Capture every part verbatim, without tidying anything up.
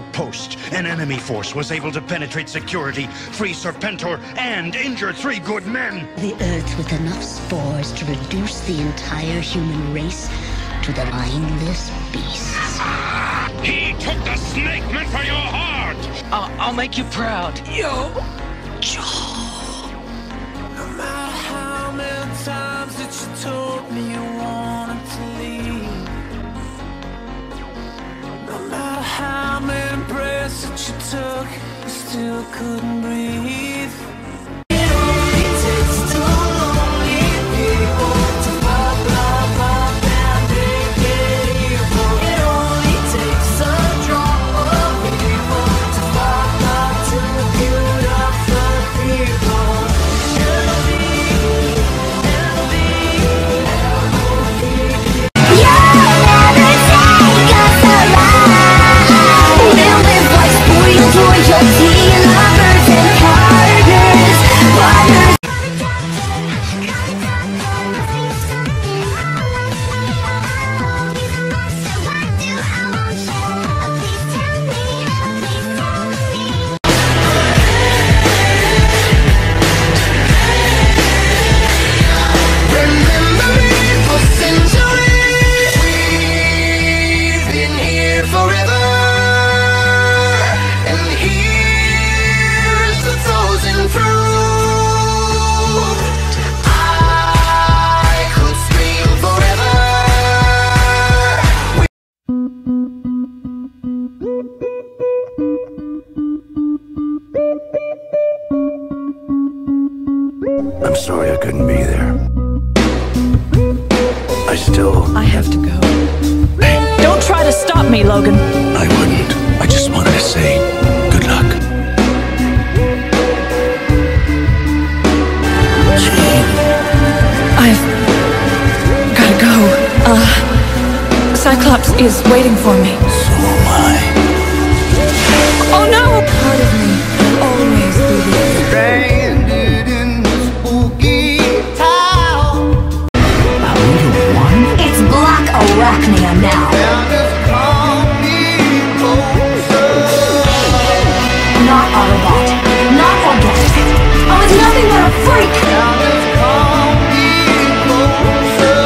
post, an enemy force was able to penetrate security, free Serpentor, and injure three good men. The Earth with enough spores to reduce the entire human race to the mindless beasts. He took the snake meant for your heart! I'll, I'll make you proud. Yo! No matter how many times that you told me you wanted to leave, no matter how many breaths that you took, you still couldn't breathe. It only takes two lonely people to pop, pop, pop, and they get evil. It only takes a drop of evil to pop, pop, to build up the people. L V, L V, L V. You'll never take us alive. We'll live like spoiled royalty, lovers and partners, partners. Remember me for centuries. We've been here forever, and here's the frozen fruit. I could scream forever. I'm sorry I couldn't be there. I still... I have to go. Don't try to stop me, Logan. I wouldn't. I just wanted to say good luck. Jean. I've gotta go. Uh, Cyclops is waiting for me. So am I. Oh no! Part of me will always be there. Stranded in the spooky town. It's Black Arachnia now. Found us coming closer. Not Autobot. Not organic. I was nothing but a freak. Found us coming closer.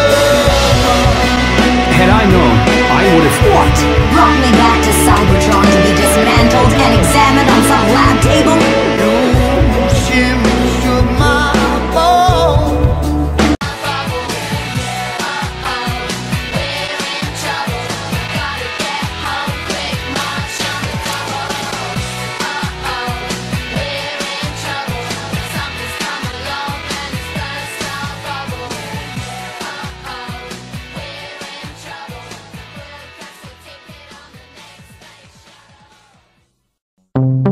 Had I known, I would have... What? Brought me back to Cybertron to be dismantled and examined on some lab table? You shimmy shook my bones. Thank you.